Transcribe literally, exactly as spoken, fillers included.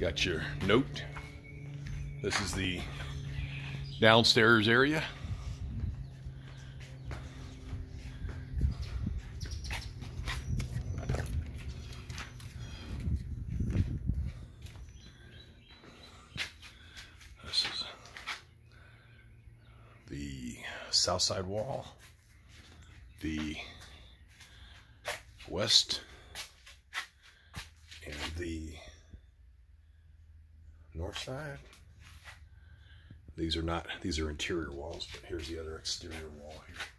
Got your note. This is the downstairs area. This is the south side wall, the west, and the north side. These are not, these are interior walls, but here's the other exterior wall here.